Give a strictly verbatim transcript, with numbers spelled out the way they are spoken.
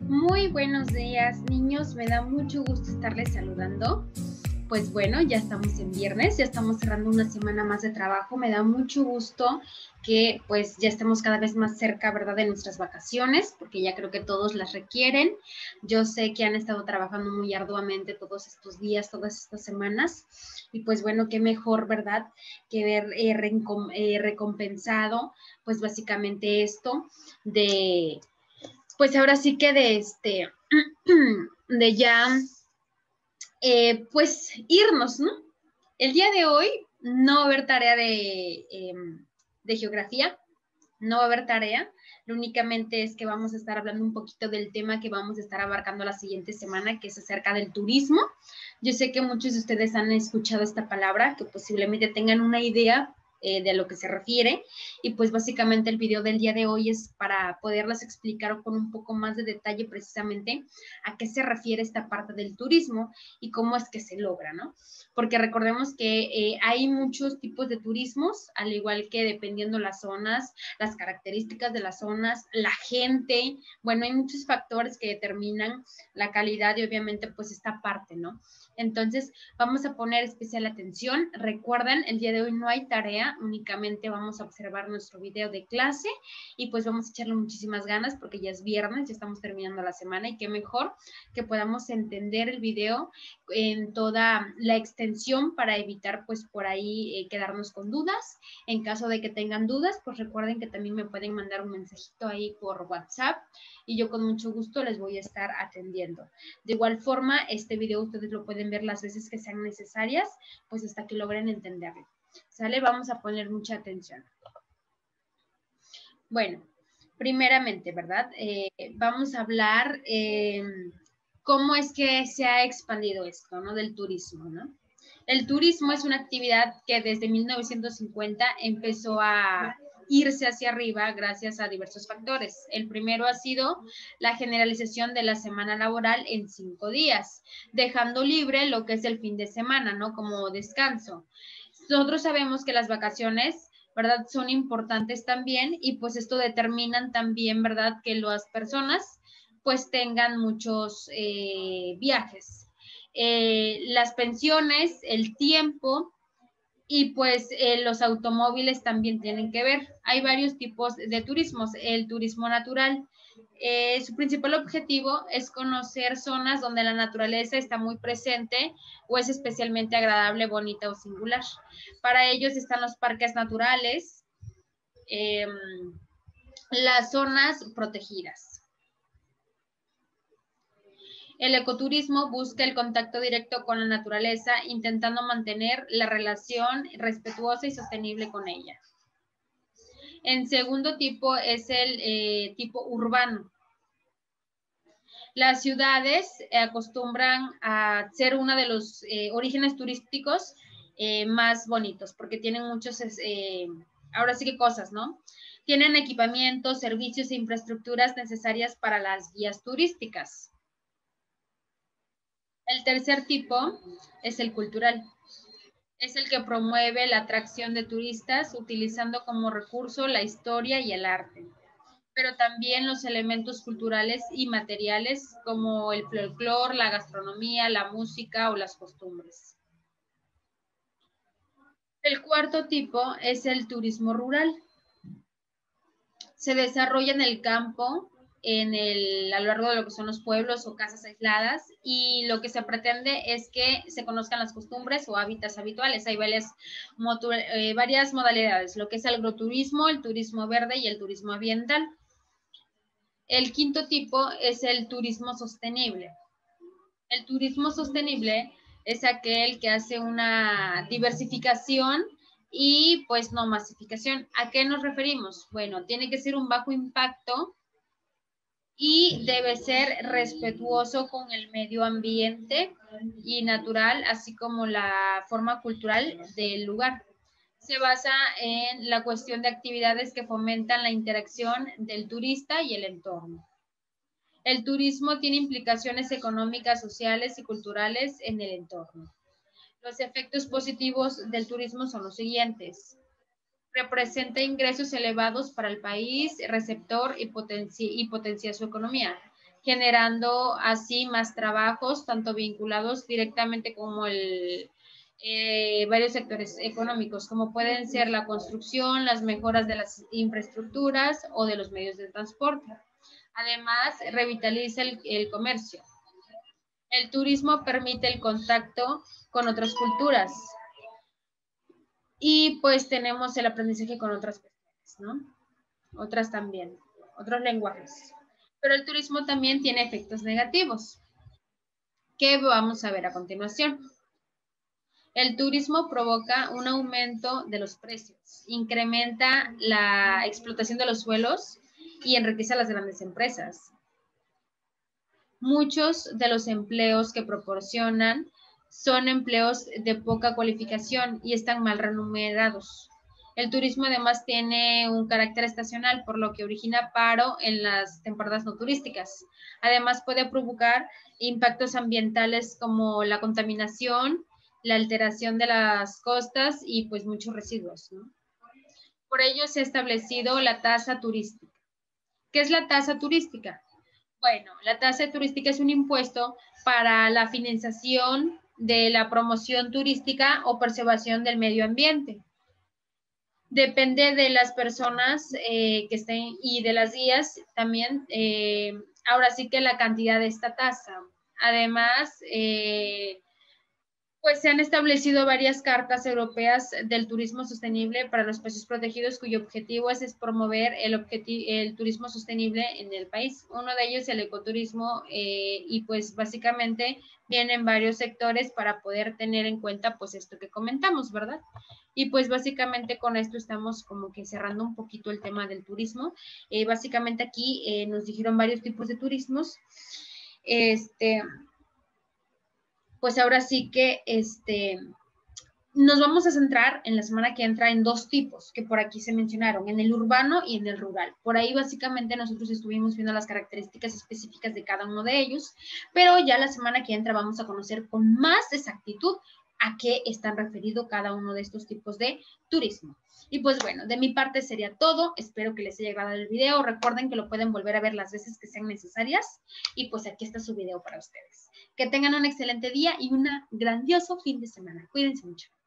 Muy buenos días, niños. Me da mucho gusto estarles saludando. Pues bueno, ya estamos en viernes, ya estamos cerrando una semana más de trabajo. Me da mucho gusto que pues ya estemos cada vez más cerca, ¿verdad?, de nuestras vacaciones, porque ya creo que todos las requieren. Yo sé que han estado trabajando muy arduamente todos estos días, todas estas semanas. Y pues bueno, qué mejor, ¿verdad?, que ver eh, recom eh, recompensado, pues básicamente esto de... Pues ahora sí que de este, de ya, eh, pues irnos, ¿no? El día de hoy no va a haber tarea de, eh, de geografía, no va a haber tarea, lo únicamente es que vamos a estar hablando un poquito del tema que vamos a estar abarcando la siguiente semana, que es acerca del turismo. Yo sé que muchos de ustedes han escuchado esta palabra, que posiblemente tengan una idea eh, de a lo que se refiere, y pues básicamente el video del día de hoy es para poderlas explicar con un poco más de detalle precisamente a qué se refiere esta parte del turismo y cómo es que se logra, ¿no? Porque recordemos que eh, hay muchos tipos de turismos, al igual que dependiendo las zonas, las características de las zonas, la gente, bueno, hay muchos factores que determinan la calidad y obviamente pues esta parte, ¿no? Entonces, vamos a poner especial atención. Recuerden, el día de hoy no hay tarea, únicamente vamos a observar nuestro video de clase y pues vamos a echarle muchísimas ganas porque ya es viernes, ya estamos terminando la semana y qué mejor que podamos entender el video en toda la extensión para evitar pues por ahí eh, quedarnos con dudas. En caso de que tengan dudas, pues recuerden que también me pueden mandar un mensajito ahí por WhatsApp y yo con mucho gusto les voy a estar atendiendo. De igual forma, este video ustedes lo pueden ver las veces que sean necesarias, pues hasta que logren entenderlo. ¿Sale? Vamos a poner mucha atención. Bueno, primeramente, ¿verdad? Eh, vamos a hablar eh, cómo es que se ha expandido esto, ¿no? Del turismo, ¿no? El turismo es una actividad que desde mil novecientos cincuenta empezó a irse hacia arriba gracias a diversos factores. El primero ha sido la generalización de la semana laboral en cinco días, dejando libre lo que es el fin de semana, ¿no? Como descanso. Nosotros sabemos que las vacaciones, ¿verdad?, son importantes también y pues esto determinan también, ¿verdad?, que las personas pues tengan muchos eh, viajes. Eh, las pensiones, el tiempo y pues eh, los automóviles también tienen que ver. Hay varios tipos de turismos. El turismo natural, eh, su principal objetivo es conocer zonas donde la naturaleza está muy presente o es especialmente agradable, bonita o singular. Para ellos están los parques naturales, eh, las zonas protegidas. El ecoturismo busca el contacto directo con la naturaleza, intentando mantener la relación respetuosa y sostenible con ella. En segundo tipo es el eh, tipo urbano. Las ciudades acostumbran a ser uno de los eh, orígenes turísticos eh, más bonitos, porque tienen muchos, eh, ahora sí que cosas, ¿no? Tienen equipamientos, servicios e infraestructuras necesarias para las guías turísticas. El tercer tipo es el cultural. Es el que promueve la atracción de turistas utilizando como recurso la historia y el arte, pero también los elementos culturales y materiales como el folclore, la gastronomía, la música o las costumbres. El cuarto tipo es el turismo rural. Se desarrolla en el campo, en el, a lo largo de lo que son los pueblos o casas aisladas, y lo que se pretende es que se conozcan las costumbres o hábitats habituales. Hay varias, eh, varias modalidades, lo que es el agroturismo, el turismo verde y el turismo ambiental. El quinto tipo es el turismo sostenible. El turismo sostenible es aquel que hace una diversificación y pues no masificación. ¿A qué nos referimos? Bueno, tiene que ser un bajo impacto y debe ser respetuoso con el medio ambiente y natural, así como la forma cultural del lugar. Se basa en la cuestión de actividades que fomentan la interacción del turista y el entorno. El turismo tiene implicaciones económicas, sociales y culturales en el entorno. Los efectos positivos del turismo son los siguientes. Representa ingresos elevados para el país receptor y, potencia, y potencia su economía. generando así más trabajos, tanto vinculados directamente como el, eh, varios sectores económicos, como pueden ser la construcción, las mejoras de las infraestructuras o de los medios de transporte. Además, revitaliza el, el comercio. El turismo permite el contacto con otras culturas. Y pues tenemos el aprendizaje con otras personas, ¿no? Otras también, otros lenguajes. Pero el turismo también tiene efectos negativos, que vamos a ver a continuación. El turismo provoca un aumento de los precios, incrementa la explotación de los suelos y enriquece a las grandes empresas. Muchos de los empleos que proporcionan son empleos de poca cualificación y están mal remunerados. El turismo además tiene un carácter estacional, por lo que origina paro en las temporadas no turísticas. Además puede provocar impactos ambientales como la contaminación, la alteración de las costas y pues muchos residuos, ¿no? Por ello se ha establecido la tasa turística. ¿Qué es la tasa turística? Bueno, la tasa turística es un impuesto para la financiación de la promoción turística o preservación del medio ambiente. Depende de las personas eh, que estén y de las guías también, eh, ahora sí que la cantidad de esta tasa. Además, eh, pues se han establecido varias cartas europeas del turismo sostenible para los países protegidos, cuyo objetivo es, es promover el, el turismo sostenible en el país. Uno de ellos es el ecoturismo eh, y pues básicamente vienen varios sectores para poder tener en cuenta pues esto que comentamos, ¿verdad? Y pues básicamente con esto estamos como que cerrando un poquito el tema del turismo. Eh, básicamente aquí eh, nos dijeron varios tipos de turismos. Este... pues ahora sí que este, nos vamos a centrar en la semana que entra en dos tipos que por aquí se mencionaron, en el urbano y en el rural. Por ahí básicamente nosotros estuvimos viendo las características específicas de cada uno de ellos, pero ya la semana que entra vamos a conocer con más exactitud a qué están referidos cada uno de estos tipos de turismo. Y pues bueno, de mi parte sería todo. Espero que les haya agradado el video. Recuerden que lo pueden volver a ver las veces que sean necesarias. Y pues aquí está su video para ustedes. Que tengan un excelente día y un grandioso fin de semana. Cuídense mucho.